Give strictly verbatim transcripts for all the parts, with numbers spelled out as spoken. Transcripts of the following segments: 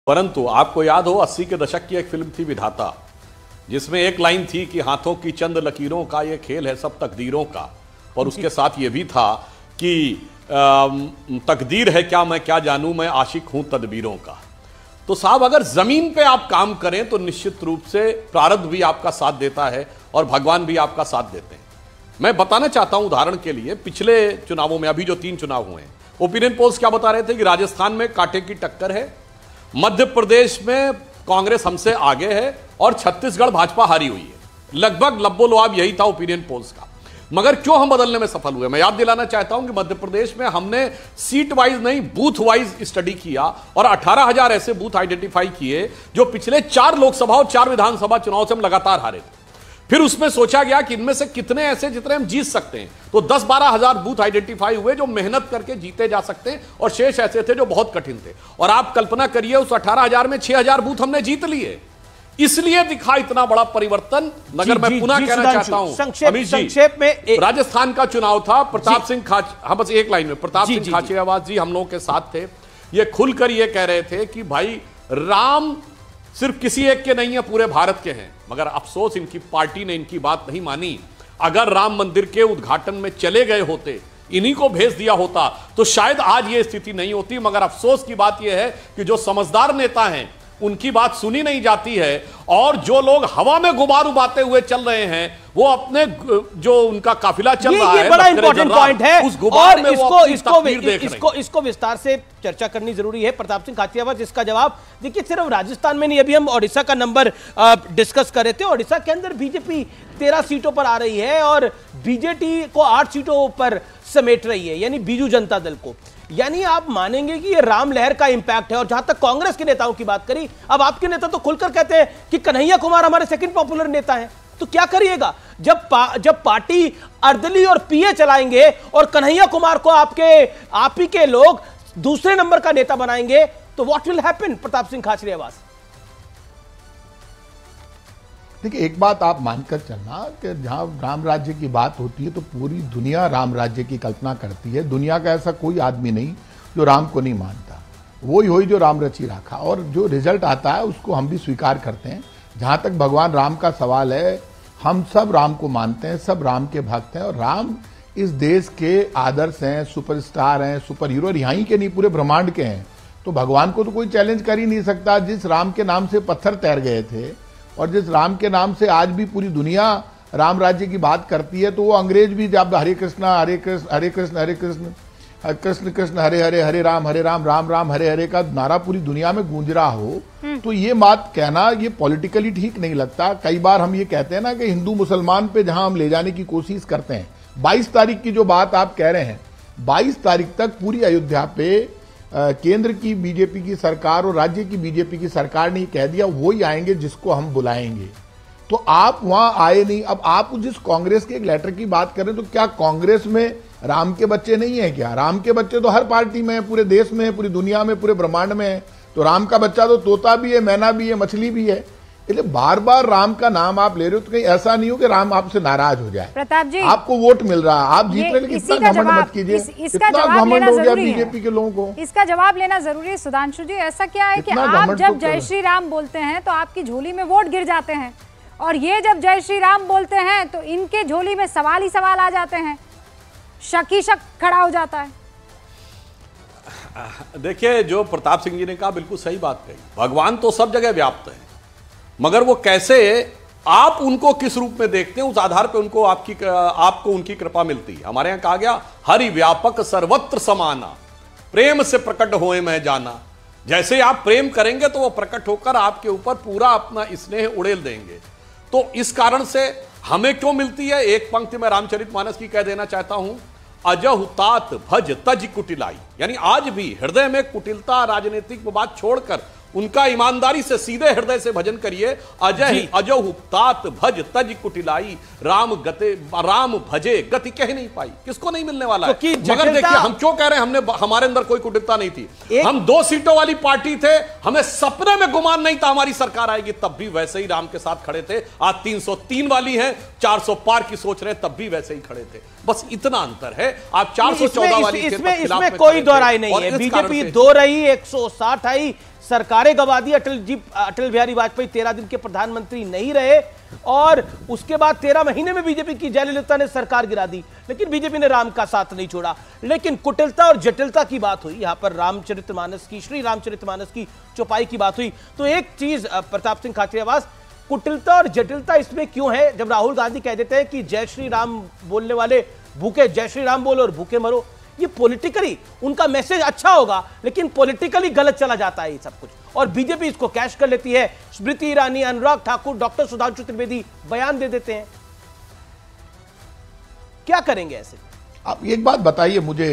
परंतु आपको याद हो अस्सी के दशक की एक फिल्म थी विधाता, जिसमें एक लाइन थी कि हाथों की चंद लकीरों का ये खेल है सब तकदीरों का, और उसके साथ ये भी था कि तकदीर है क्या मैं क्या जानूं, मैं आशिक हूं तदबीरों का। तो साहब अगर जमीन पे आप काम करें तो निश्चित रूप से प्रारब्ध भी आपका साथ देता है और भगवान भी आपका साथ देते हैं। मैं बताना चाहता हूं उदाहरण के लिए, पिछले चुनावों में अभी जो तीन चुनाव हुए हैं, ओपिनियन पोल्स क्या बता रहे थे कि राजस्थान में कांटे की टक्कर है, मध्य प्रदेश में कांग्रेस हमसे आगे है और छत्तीसगढ़ भाजपा हारी हुई है। लगभग लब्बो लुआब यही था ओपिनियन पोल्स का। मगर क्यों हम बदलने में सफल हुए? मैं याद दिलाना चाहता हूं कि मध्य प्रदेश में हमने सीट वाइज नहीं बूथ वाइज स्टडी किया और अठारह हजार ऐसे बूथ आइडेंटिफाई किए जो पिछले चार लोकसभा और चार विधानसभा चुनाव से हम लगातार हारे थे। फिर उसमें सोचा गया कि इनमें से कितने ऐसे जितने हम जीत सकते हैं, तो दस बारह हजार बूथ आइडेंटिफाई हुए जो मेहनत करके जीते जा सकते हैं और शेष ऐसे थे जो बहुत कठिन थे। और आप कल्पना करिए उस अठारह हजार में छह हजार बूथ हमने जीत लिए, इसलिए दिखा इतना बड़ा परिवर्तन। मगर मैं पुनः कहना चाहता हूं अमित जी, संक्षेप में राजस्थान का चुनाव था, प्रताप सिंह खाच हाँ बस एक लाइन में प्रताप सिंह खाचरियावास जी हम लोगों के साथ थे। ये खुलकर ये कह रहे थे कि भाई राम सिर्फ किसी एक के नहीं है, पूरे भारत के हैं। मगर अफसोस इनकी पार्टी ने इनकी बात नहीं मानी। अगर राम मंदिर के उद्घाटन में चले गए होते, इन्हीं को भेज दिया होता, तो शायद आज ये स्थिति नहीं होती। मगर अफसोस की बात यह है कि जो समझदार नेता हैं उनकी बात सुनी नहीं जाती है, और जो लोग हवा में गुबार उड़ाते हुए चल रहे हैं वो अपने जो उनका काफिला चल रहा है, बड़ा इंपॉर्टेंट पॉइंट है उस गुबार में इसको वो इसको इसको इसको विस्तार से चर्चा करनी जरूरी है। प्रताप सिंह खाचरियावास जिसका जवाब देखिए, सिर्फ राजस्थान में नहीं, अभी हम ओडिशा का नंबर डिस्कस कर रहे थे। ओडिशा के अंदर बीजेपी तेरह सीटों पर आ रही है और बीजेपी को आठ सीटों पर समेट रही है, यानी बीजू जनता दल को। यानी आप मानेंगे कि ये राम लहर का इंपैक्ट है। और जहां तक कांग्रेस के नेताओं की बात करी, अब आपके नेता तो खुलकर कहते हैं कि कन्हैया कुमार हमारे सेकंड पॉपुलर नेता हैं। तो क्या करिएगा जब पा, जब पार्टी अर्दली और पीए चलाएंगे और कन्हैया कुमार को आपके आप ही के लोग दूसरे नंबर का नेता बनाएंगे, तो what will happen? Pratap Singh Khachariyawas, देखिए एक बात आप मानकर चलना कि जहां राम राज्य की बात होती है तो पूरी दुनिया राम राज्य की कल्पना करती है। दुनिया का ऐसा कोई आदमी नहीं जो राम को नहीं मानता, वही वही जो राम रची रखा, और जो रिजल्ट आता है उसको हम भी स्वीकार करते हैं। जहां तक भगवान राम का सवाल है, हम सब राम को मानते हैं, सब राम के भक्त हैं, और राम इस देश के आदर्श हैं, सुपरस्टार हैं, सुपर हीरो यहाँ के नहीं पूरे ब्रह्मांड के हैं। तो भगवान को तो कोई चैलेंज कर ही नहीं सकता। जिस राम के नाम से पत्थर तैर गए थे और जिस राम के नाम से आज भी पूरी दुनिया राम राज्य की बात करती है, तो वो अंग्रेज भी जब हरे कृष्णा हरे कृष्ण हरे कृष्ण हरे कृष्ण कृष्ण कृष्ण हरे हरे हरे राम हरे राम राम राम हरे हरे का नारा पूरी दुनिया में गूंज रहा हो, तो ये बात कहना ये पॉलिटिकली ठीक नहीं लगता। कई बार हम ये कहते हैं ना कि हिंदू मुसलमान पे जहां हम ले जाने की कोशिश करते हैं, बाईस तारीख की जो बात आप कह रहे हैं, बाईस तारीख तक पूरी अयोध्या पे केंद्र की बीजेपी की सरकार और राज्य की बीजेपी की सरकार ने कह दिया वही आएंगे जिसको हम बुलाएंगे। तो आप वहां आए नहीं। अब आप जिस कांग्रेस के एक लेटर की बात कर रहे हैं, तो क्या कांग्रेस में राम के बच्चे नहीं है क्या? राम के बच्चे तो हर पार्टी में है, पूरे देश में है, पूरी दुनिया में, पूरे ब्रह्मांड में है। तो राम का बच्चा तो तोता भी है, मैना भी है, मछली भी है। इसलिए बार बार राम का नाम आप ले रहे हो, तो कहीं ऐसा नहीं हो कि राम आपसे नाराज हो जाए। प्रताप जी, आपको वोट मिल रहा है, आप जीत रहे, लेकिन इतना घमंड मत कीजिए। इतना घमंड हो गया बीजेपी के लोगों को, इसका जवाब लेना जरूरी है। सुधांशु जी, ऐसा क्या है कि आप जब जय श्री राम बोलते हैं तो आपकी झोली में वोट गिर जाते हैं, और ये जब जय श्री राम बोलते हैं तो इनके झोली में सवाल ही सवाल आ जाते हैं, शक ही शक खड़ा हो जाता है। देखिए, जो प्रताप सिंह जी ने कहा बिल्कुल सही बात कही। भगवान तो सब जगह व्याप्त है, मगर वो कैसे, आप उनको किस रूप में देखते हैं, उस आधार पे उनको आपकी आपको उनकी कृपा मिलती है। हमारे यहां कहा गया, हरि व्यापक सर्वत्र समाना, प्रेम से प्रकट होए मैं जाना। जैसे आप प्रेम करेंगे तो वो प्रकट होकर आपके ऊपर पूरा अपना स्नेह उड़ेल देंगे। तो इस कारण से हमें क्यों मिलती है, एक पंक्ति में रामचरितमानस की कह देना चाहता हूं, अजहु तात भज तज कुटिलाई। यानी आज भी हृदय में कुटिलता, राजनीतिक बात छोड़कर उनका ईमानदारी से सीधे हृदय से भजन करिए। अजय अजहु तात भज तज कुटिलाई, राम गते राम भजे गति कह नहीं पाई। किसको नहीं मिलने वाला है? मगर देखिए, हम क्यों कह रहे हैं, हमने हमारे अंदर कोई कुटिलता नहीं थी। हम दो सीटों वाली पार्टी थे, हमें सपने में गुमान नहीं था हमारी सरकार आएगी, तब भी वैसे ही राम के साथ खड़े थे। आज तीन सौ तीन वाली है, चार सौ पार की सोच रहे, तब भी वैसे ही खड़े थे। बस इतना अंतर है। आप चार सौ चौदह वाली थे, इसमें इसमें कोई दो राय नहीं है। बीजेपी दो रही, एक सौ साठ आई, सरकारें गवा दी, अटल जी अटल बिहारी वाजपेयी तेरह दिन के प्रधानमंत्री नहीं रहे और उसके बाद तेरह महीने में बीजेपी की जयललिता ने सरकार गिरा दी, लेकिन बीजेपी ने राम का साथ नहीं छोड़ा। लेकिन कुटिलता और जटिलता की बात हुई, यहां पर रामचरितमानस की श्री रामचरितमानस की चौपाई की बात हुई। तो एक चीज प्रताप सिंह खाचरियावास, कुटिलता और जटिलता इसमें क्यों है जब राहुल गांधी कह देते हैं कि जय श्री राम बोलने वाले भूखे, जय श्री राम बोलो और भूखे मरो। ये पॉलिटिकली उनका मैसेज अच्छा होगा लेकिन पॉलिटिकली गलत चला जाता है ये सब कुछ, और बीजेपी इसको कैश कर लेती है। स्मृति ईरानी, अनुराग ठाकुर, डॉक्टर सुधांशु त्रिवेदी बयान दे देते हैं। क्या करेंगे ऐसे? आप एक बात बताइए मुझे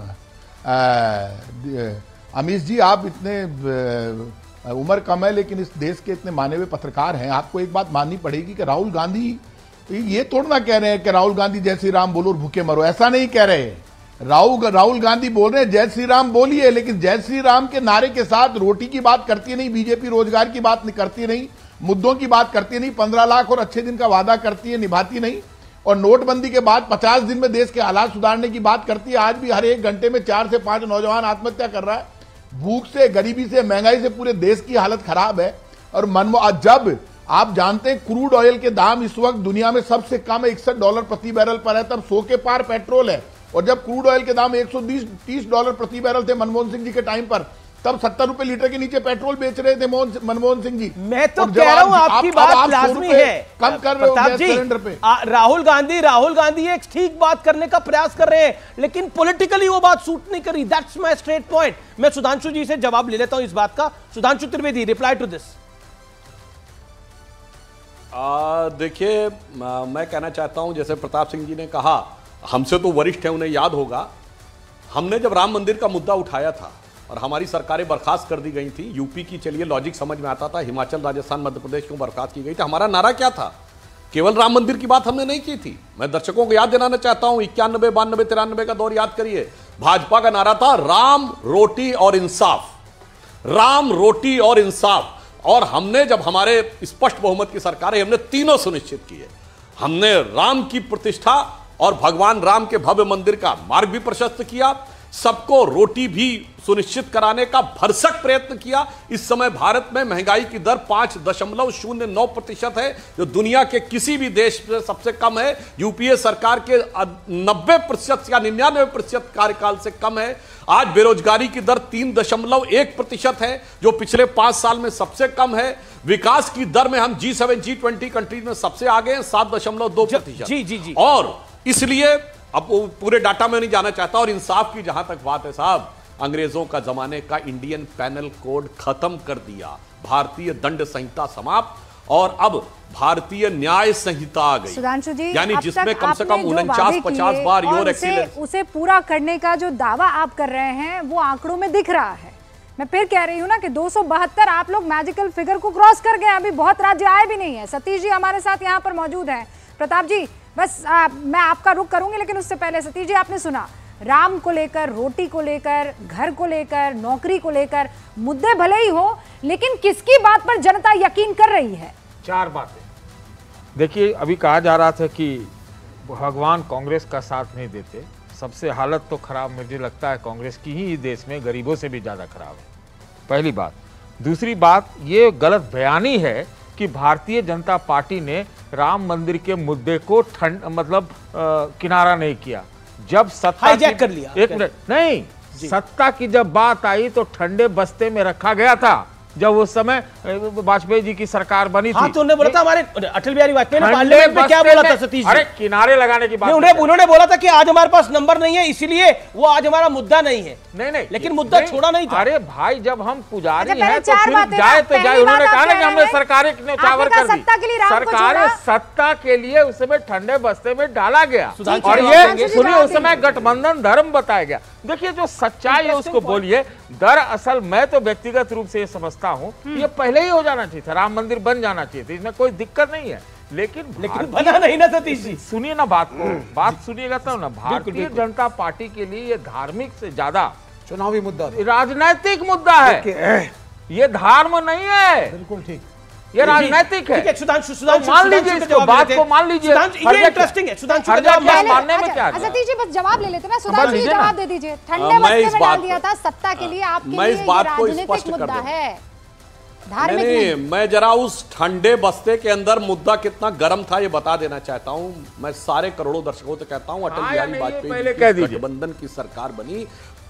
अमीश जी, आप इतने आ, उम्र कम है लेकिन इस देश के इतने माने हुए पत्रकार हैं, आपको एक बात माननी पड़ेगी कि राहुल गांधी ये तोड़ना कह रहे हैं कि राहुल गांधी जय श्री राम बोलो और भूखे मरो, ऐसा नहीं कह रहे। राहुल राहुल गांधी बोल रहे हैं जय श्री राम बोलिए, लेकिन जय श्री राम के नारे के साथ रोटी की बात करती नहीं बीजेपी, रोजगार की बात करती नहीं, मुद्दों की बात करती नहीं, पंद्रह लाख और अच्छे दिन का वादा करती है, निभाती नहीं, और नोटबंदी के बाद पचास दिन में देश के हालात सुधारने की बात करती है। आज भी हर एक घंटे में चार से पांच नौजवान आत्महत्या कर रहा है। भूख से, गरीबी से, महंगाई से पूरे देश की हालत खराब है। और मनमोहन, जब आप जानते हैं क्रूड ऑयल के दाम इस वक्त दुनिया में सबसे कम इकसठ डॉलर प्रति बैरल पर है, तब सौ के पार पेट्रोल है, और जब क्रूड ऑयल के दाम एक सौ तीस डॉलर प्रति बैरल थे मनमोहन सिंह जी के टाइम पर, तब सत्तर रुपए लीटर के नीचे पेट्रोल बेच रहे थे मनमोहन सिंह जी। मैं तो कह रहा हूं आपकी बात लाजमी है, कम कर रहे हो गैस सिलेंडर पे। राहुल गांधी राहुल गांधी एक ठीक बात करने का प्रयास कर रहे हैं लेकिन पॉलिटिकली वो बात सूट नहीं करी। That's my straight point. मैं सुधांशु जी से जवाब ले लेता हूं इस बात का। Sudhanshu Trivedi, reply to this. देखिए, मैं कहना चाहता हूं, जैसे प्रताप सिंह जी ने कहा, हमसे तो वरिष्ठ है, उन्हें याद होगा, हमने जब राम मंदिर का मुद्दा उठाया था और हमारी सरकारें बर्खास्त कर दी गई थी, यूपी की चलिए लॉजिक समझ में आता था, हिमाचल, राजस्थान, मध्य प्रदेश को बर्खास्त की गई थी, हमारा नारा क्या था? केवल राम मंदिर की बात हमने नहीं की थी। मैं दर्शकों को याद दिलाना चाहता हूं, इक्यानबे बानबे तिरानबे का दौर याद करिए। भाजपा का नारा था राम, रोटी और इंसाफ, राम, रोटी और इंसाफ। और हमने जब हमारे स्पष्ट बहुमत की सरकार है, हमने तीनों सुनिश्चित किए। हमने राम की प्रतिष्ठा और भगवान राम के भव्य मंदिर का मार्ग भी प्रशस्त किया, सबको रोटी भी सुनिश्चित कराने का भरसक प्रयत्न किया। इस समय भारत में महंगाई की दर पांच दशमलव शून्य नौ प्रतिशत है, जो दुनिया के किसी भी देश से सबसे कम है। यूपीए सरकार के नब्बे प्रतिशत या निन्यानवे प्रतिशत कार्यकाल से कम है। आज बेरोजगारी की दर तीन दशमलव एक प्रतिशत है, जो पिछले पांच साल में सबसे कम है। विकास की दर में हम G seven G twenty countries में सबसे आगे हैं, सात दशमलव दो प्रतिशत। जी जी जी। और इसलिए अब पूरे डाटा में नहीं जाना चाहता। और इंसाफ की जहां तक बात है साहब, अंग्रेजों का जमाने का इंडियन पैनल कोड खत्म कर दिया, भारतीय दंड संहिता समाप्त, और अब भारतीय न्याय संहिता आ गई। सुधांशु जी, यानी जिसमें कम से कम उनचास पचास बार योर एक्सीलेंस, उसे पूरा करने का जो दावा आप कर रहे हैं वो आंकड़ों में दिख रहा है। मैं फिर कह रही हूँ ना कि दो सौ बहत्तर आप लोग मैजिकल फिगर को क्रॉस कर गए, अभी बहुत राज्य आए भी नहीं है। सतीश जी हमारे साथ यहाँ पर मौजूद हैं। प्रताप जी, बस आ, मैं आपका रुख करूंगी, लेकिन उससे पहले सतीश जी, आपने सुना राम को लेकर, रोटी को लेकर, घर को लेकर, नौकरी को लेकर मुद्दे भले ही हो, लेकिन किसकी बात पर जनता यकीन कर रही है? चार बातें। देखिए, अभी कहा जा रहा था कि भगवान कांग्रेस का साथ नहीं देते। सबसे हालत तो खराब मुझे लगता है कांग्रेस की ही देश में, गरीबों से भी ज्यादा खराब है, पहली बात। दूसरी बात, ये गलत बयानी है कि भारतीय जनता पार्टी ने राम मंदिर के मुद्दे को ठंड मतलब आ, किनारा नहीं किया। जब सत्ता की, कर लिया एक मिनट नहीं, सत्ता की जब बात आई तो ठंडे बस्ते में रखा गया था। जब उस समय वाजपेयी जी की सरकार बनी हाँ, थी, तो उन्होंने बोला था, हमारे अटल बिहारी वाजपेयी ने पार्लियामेंट में क्या बोला था सतीश जी? अरे किनारे लगाने की बात, उन्हें उन्होंने बोला था कि आज हमारे पास नंबर नहीं है, इसीलिए वो आज हमारा मुद्दा नहीं है। नहीं नहीं, लेकिन मुद्दा छोड़ा नहीं था। अरे भाई, जब हम पुजारी अच्छा, हैं तो फिर जाए तो जाए। उन्होंने कहा ना कि हमने सरकारें न्यौछावर कर दी, सरकारें सत्ता के लिए उस समय ठंडे बस्ते में डाला गया। और ये सुनिए, उस समय गठबंधन धर्म बताया गया। देखिए, जो सच्चाई है उसको बोलिए। दरअसल मैं तो व्यक्तिगत रूप से ये समझता हूँ, ये पहले ही हो जाना चाहिए था, राम मंदिर बन जाना चाहिए था, इसमें कोई दिक्कत नहीं है। लेकिन लेकिन बना नहीं ना सतीश जी। सुनिए ना बात को, बात सुनिएगा तो ना। भारतीय जनता पार्टी के लिए ये धार्मिक से ज्यादा चुनावी मुद्दा, राजनैतिक मुद्दा है, ये धर्म नहीं है। बिल्कुल ठीक। ये राजनीतिक है। ठीक है सुधांशु, सुधांशु मान लीजिए इसको, बात को मान लीजिए। ये इंटरेस्टिंग है सुधांशु का जवाब मानने में क्या है? सतीश जी बस जवाब ले लेते ना, सुधांशु जी जवाब दे दीजिए। ठंडे बस्ते में डाल दिया था सत्ता के लिए, आपके लिए ये राजनीतिक मुद्दा है, धार्मिक नहीं। मैं जरा उस ठंडे बस्ते के अंदर मुद्दा कितना गर्म था ये बता देना चाहता हूं। मैं सारे करोड़ों दर्शकों से कहता हूं, अटल बिहारी वाजपेयी की गठबंधन की सरकार बनी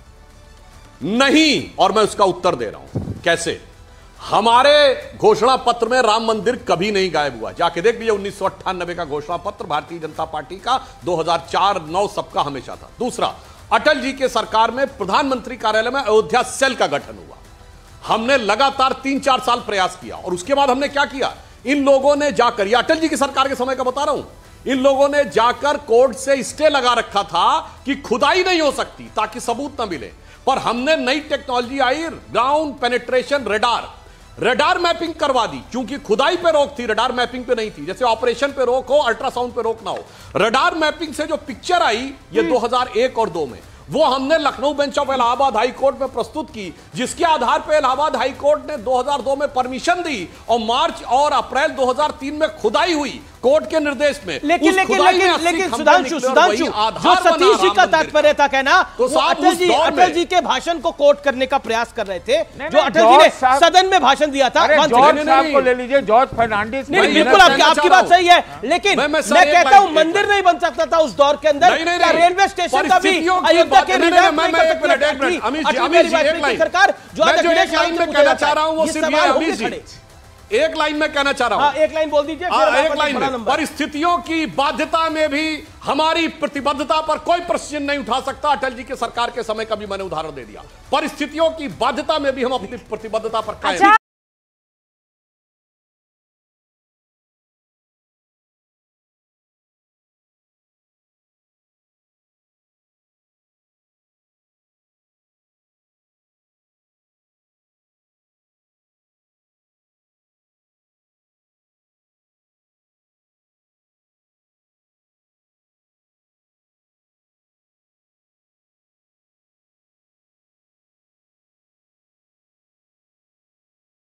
नहीं, और मैं उसका उत्तर दे रहा हूं कैसे। हमारे घोषणा पत्र में राम मंदिर कभी नहीं गायब हुआ, जाके देख लीजिए। उन्नीस सौ अट्ठानबे का घोषणा पत्र भारतीय जनता पार्टी का, दो हज़ार चार नौ सबका हमेशा था। दूसरा, अटल जी के सरकार में प्रधानमंत्री कार्यालय में अयोध्या सेल का गठन हुआ। हमने लगातार तीन चार साल प्रयास किया, और उसके बाद हमने क्या किया, इन लोगों ने जाकर, ये अटल जी की सरकार के समय का बता रहा हूं, इन लोगों ने जाकर कोर्ट से स्टे लगा रखा था कि खुदाई नहीं हो सकती ताकि सबूत ना मिले। पर हमने नई टेक्नोलॉजी आई, ground penetration radar, radar mapping करवा दी, क्योंकि खुदाई पे रोक थी, रेडार मैपिंग पे नहीं थी। जैसे ऑपरेशन पे रोक हो, अल्ट्रासाउंड पे रोक ना हो। रेडार मैपिंग से जो पिक्चर आई ये दो हज़ार एक और दो में, वो हमने Lucknow bench of Allahabad high court में प्रस्तुत की, जिसके आधार पर इलाहाबाद हाई कोर्ट ने दो हज़ार दो में परमिशन दी, और मार्च और अप्रैल दो हज़ार तीन में खुदाई हुई कोर्ट के निर्देश में। लेकिन लेकिन लेकिन लेकिन सुधांशु सुधांशु जो सतीश जी का तात्पर्य था कहना, तो अटल जी अटल जी के भाषण को कोट करने का प्रयास कर रहे थे, जो अटल जी ने सदन में भाषण दिया था। जॉर्ज साहब को ले लीजिए, जॉर्ज फर्नांडिस। नहीं बिल्कुल आपकी आपकी बात सही है, लेकिन मैं कहता हूं मंदिर नहीं बन सकता था उस दौर के अंदर, रेलवे स्टेशन का भी अयोध्या के रिजर्व नहीं कर सकती सरकार। जो एक लाइन में कहना चाह रहा हूं वो सिर्फ ये, अमीश जी एक लाइन में कहना चाह रहा हूं। हाँ, एक लाइन बोल दीजिए। एक लाइन में, परिस्थितियों की बाध्यता में भी हमारी प्रतिबद्धता पर कोई प्रश्न नहीं उठा सकता। अटल जी के सरकार के समय का भी मैंने उदाहरण दे दिया। परिस्थितियों की बाध्यता में भी हम अपनी प्रतिबद्धता पर कायम।